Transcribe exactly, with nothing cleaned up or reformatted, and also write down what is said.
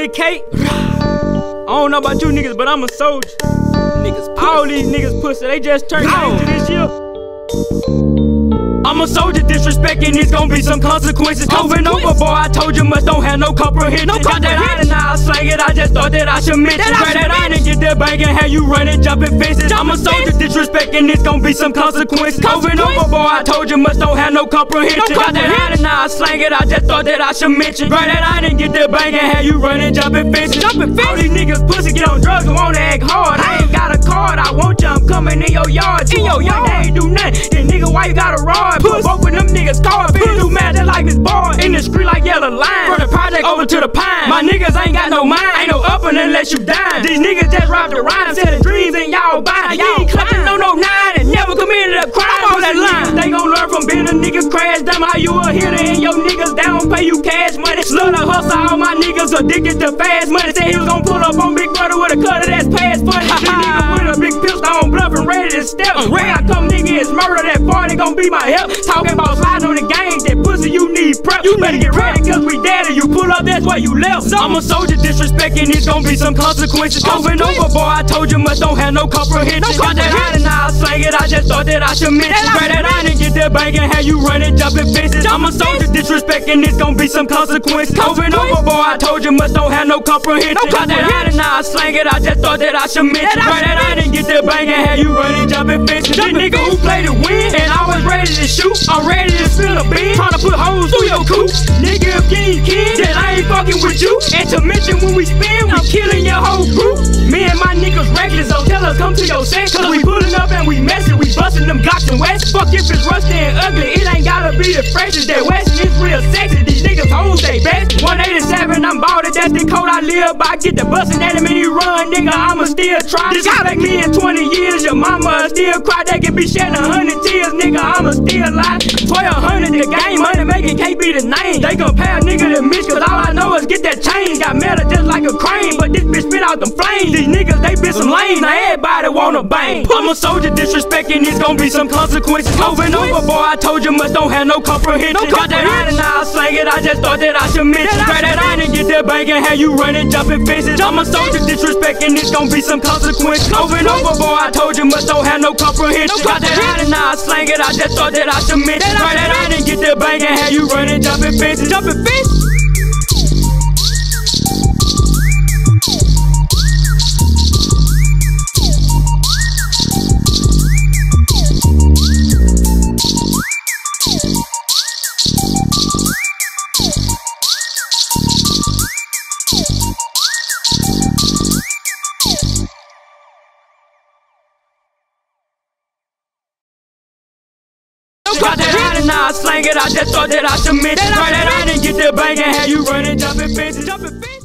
Lil Cake. I don't know about you niggas, but I'm a soldier. Niggas, all these niggas pussy, they just turned into this year. I'm a soldier, disrespecting, it's gon' be some consequences. Going over, boy, I told you much, don't have no comprehension. No Got that iron and I'll slang it, I just thought that I should mention. Try that iron and get that banging, have you running, jumping fences. I'm a soldier, disrespecting, it's gon' be some consequences. Going over, boy, I told you much, don't have no comprehension. Got that iron and I'll slang it, I just thought that I should mention. Try that iron and get that banging, have you running, jumping fences. Jumping fences. All these niggas pussy get on drugs and wanna act hard. I ain't got a card, I want you, I'm coming in your yard. In your yard, they ain't do nothing. Then nigga, why you got a rod? Put both of them niggas cars, bitch, do mad, they like this bar. In the street like yellow line, from the project over to the pine. My niggas ain't got no mind, ain't no uppin' unless you dime. These niggas just robbed the rhyme, selling dreams and y'all buying. Y'all ain't clutching no no nine and never committed a crime on that line. They gon' learn from being a nigga crash dumb. How you a hitter and your niggas down pay you cash money. Love to hustle, all my niggas addicted to fast money. Said he was gon' pull up on Big Brother with a cutter that's past funny. This nigga with a big pistol on bluff and ready to step. When I come nigga is murder, that party gon' be my help. Talking about sliding on the game, that pussy you need prep. You better get ready cause we dead and you pull up, that's why you left. I'm a soldier, disrespecting, it's gon' be some consequences. Going over, boy, I told you much, don't have no comprehension. Got that iron and I'll slang it, I just thought that I should mention. Grab that iron and get that banging, have you running, jumping fences. I'm a soldier, disrespecting, it's gon' be some consequences. Going over, boy, I told you much, don't have no comprehension. Got that iron and I'll slang it, I just thought that I should mention. Grab that iron and get that banging, have you running, jumping fences. This nigga who play to win and always ready to shoot, I'm ready to spill a bean, tryna put holes through your coop. Nigga, if you ain't kid, then I ain't fucking with you. And to mention when we spin, we killing your whole group. Me and my niggas reckless, so tell us come to your set. Cause we pulling up and we messing, we busting them Glocks and West. Fuck if it's rusty and ugly, it ain't gotta be the freshest. That West is real sexy, these niggas hoes they best. one eighty-seven, I'm ballin', that's the code I live by. Get the bustin' at him and he run, nigga, I'ma still try. Disrespect me in twenty years, your mama still cry. They can be shedding a hundred tears, nigga, I'ma still lie. twelve hundred, the game, money making can't be the name. They compare nigga to Mitch, cause all I know is get that chain. Got metal just like a crane, but this bitch spit out them flames. These niggas, they been some lanes, now everybody wanna bang. I'm a soldier, disrespecting, it's gon' be some consequences. Going over, boy, I told you much, don't have no comprehension. Got that iron and I'll slang it, I just thought that I should mention. Grab that iron and get that banging, have you running, jumping fences. I'm a soldier, disrespecting, it's gon' be some consequences. Going over, boy, I told you much, don't have no comprehension. Got that iron and I'll slang it, I just thought that I should mention. Grab that iron and get that banging, have you running, jumping fences. Jumping fences. Got that iron and I'll slang it, I just thought that I should mention. Grab that iron and get that banging, have you running, jumping fences. Jumping fences.